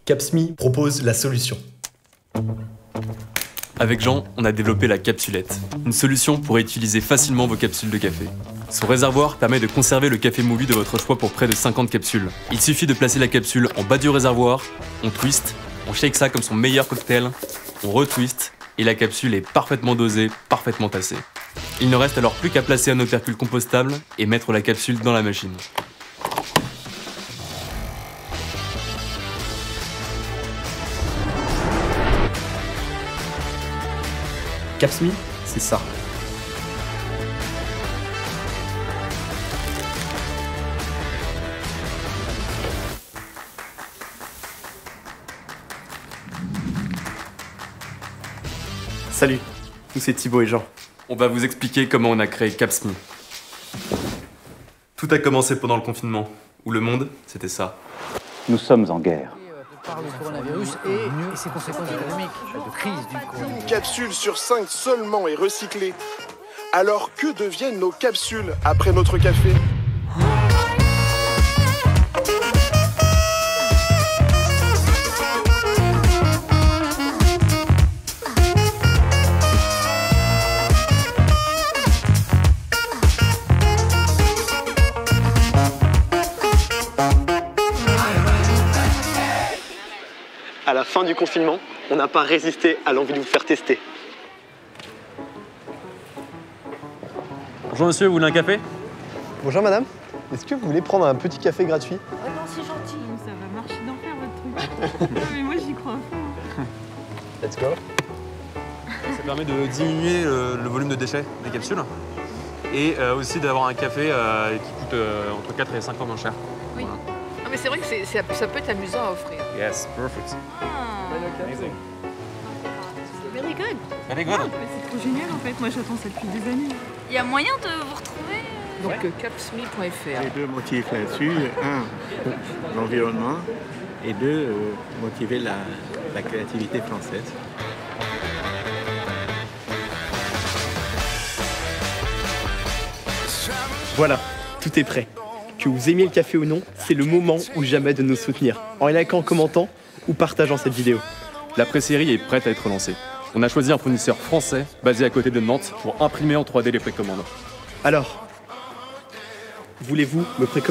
Capsme propose la solution. Avec Jean, on a développé la capsulette, une solution pour réutiliser facilement vos capsules de café. Son réservoir permet de conserver le café moulu de votre choix pour près de 50 capsules. Il suffit de placer la capsule en bas du réservoir, on twist, on shake ça comme son meilleur cocktail, on retwist, et la capsule est parfaitement dosée, parfaitement tassée. Il ne reste alors plus qu'à placer un opercule compostable et mettre la capsule dans la machine. Capsme, c'est ça. Salut, nous c'est Thibaut et Jean. On va vous expliquer comment on a créé Capsme. Tout a commencé pendant le confinement, où le monde, c'était ça. Nous sommes en guerre. Par le coronavirus et ses conséquences économiques, de crise du coronavirus. Une capsule sur 5 seulement est recyclée. Alors que deviennent nos capsules après notre café ? À la fin du confinement, on n'a pas résisté à l'envie de vous faire tester. Bonjour monsieur, vous voulez un café? Bonjour madame, est-ce que vous voulez prendre un petit café gratuit? Oh non, c'est gentil. Ça va marcher d'enfer votre truc. Mais moi j'y crois à fond. Let's go. Ça permet de diminuer le volume de déchets des capsules et aussi d'avoir un café qui coûte entre 4 et 5 fois moins cher. Oui. Voilà. Non, mais c'est vrai que ça peut être amusant à offrir. Yes, perfect. Amazing. Very good. Very good. Mais c'est trop génial en fait. Moi j'attends ça depuis des années. Il y a moyen de vous retrouver Donc capsme.fr. J'ai deux motifs là-dessus. Un, l'environnement, et deux, motiver la créativité française. Voilà, tout est prêt. Que vous aimiez le café ou non, c'est le moment ou jamais de nous soutenir, en likant, en commentant ou partageant cette vidéo. La pré-série est prête à être lancée. On a choisi un fournisseur français basé à côté de Nantes pour imprimer en 3D les précommandes. Alors, voulez-vous me précommander ?